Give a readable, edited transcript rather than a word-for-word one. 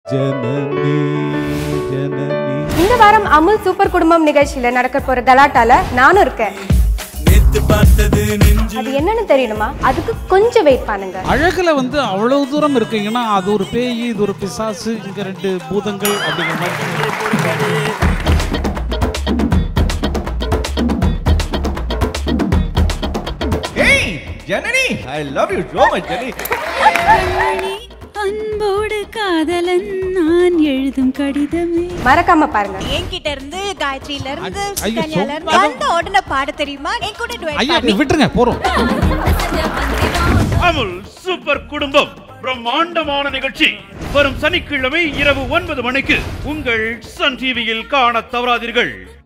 ஜனனி ஜனனி. இந்த வாரம் அமுல் சூப்பர் குடும்பம் நிகழ்ச்சியில நடக்க போற கலாட்டால நானும் இருக்கேன். அது என்னன்னு தெரியணுமா? அதுக்கு கொஞ்சம் வெயிட் பண்ணுங்க. அழகுல வந்து அவ்வளவு தூரம் இருக்கீங்கன்னா அது ஒரு பேய், இது ஒரு பிசாசு, இங்க ரெண்டு பூதங்கள் அப்படிங்கிற மாதிரி. Hey, Janani, I love you so much, Janani. அன்போடு காதலன் நான் எழுதும் கடிதமே. மறக்காம பாருங்க. என்கிட்ட இருந்து காயத்ரியில இருந்து ஐயோ, கன்யால இருந்து அந்த உடனே பாட தெரியுமா? என் கூட டுயட் ஐயா விட்டுருங்க போறோம். அமுல் சூப்பர் குடும்பம் பிரம்மாண்டமான நிகழ்ச்சி வரும் சனிக்கிழமை இரவு 9 மணிக்கு உங்கள் சன் டிவியில் காண தவறாதீர்கள்.